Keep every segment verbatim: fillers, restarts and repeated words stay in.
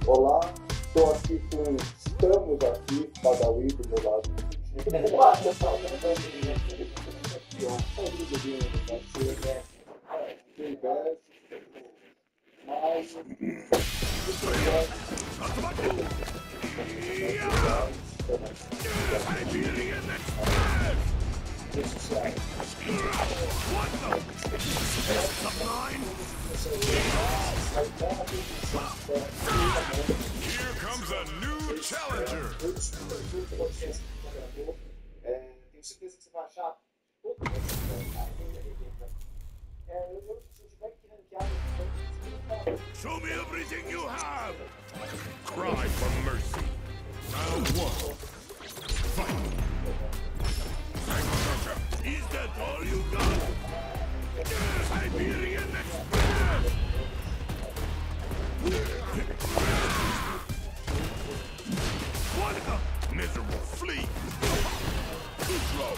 Olá, estou aqui com. Estamos aqui, Badawi do meu lado. Here comes a new challenger. É, tenho certeza que você vai achar todo mundo. É, eu, se eu tiver que ranquear, Show me everything you have. Cry for mercy. Round one. Fight. Is that all you got? Siberian Express. What a miserable flea. Too slow.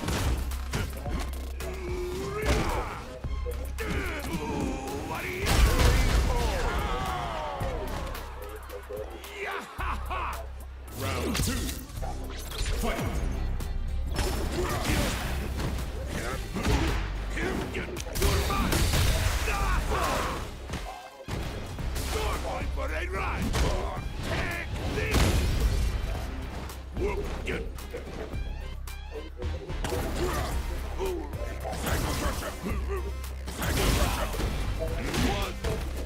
What are you Round two. Fight. You're going for a ride. Take this. Whoop, get. Cycle crusher. Cycle crusher. One.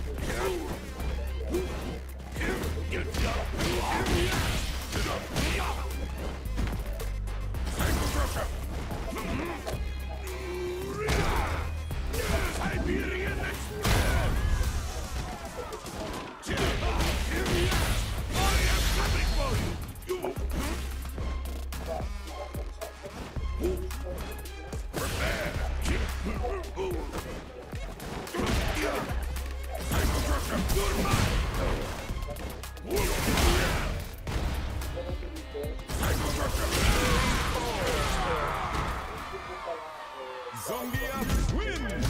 Two. Get up. Cycle crusher. Siberian Express. I am coming for you. You. Prepare. Cycle crusher. You're mine. Cycle crusher. Zombiac wins!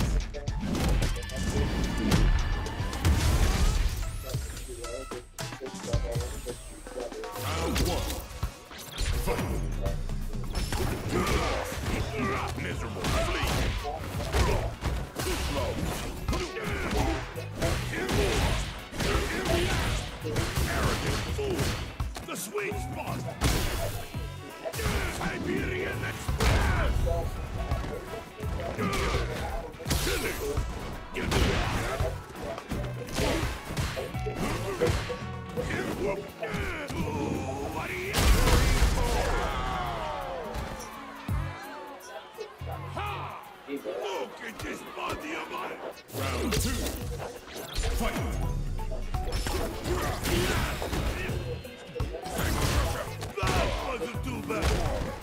Round one. Fight! Miserable flea! Too slow! Arrogant fool! The sweet spot! Siberian Express! Silly! Get Whoop! What are you Ha! Look at this body of mine! Round two. Fight! That wasn't too bad!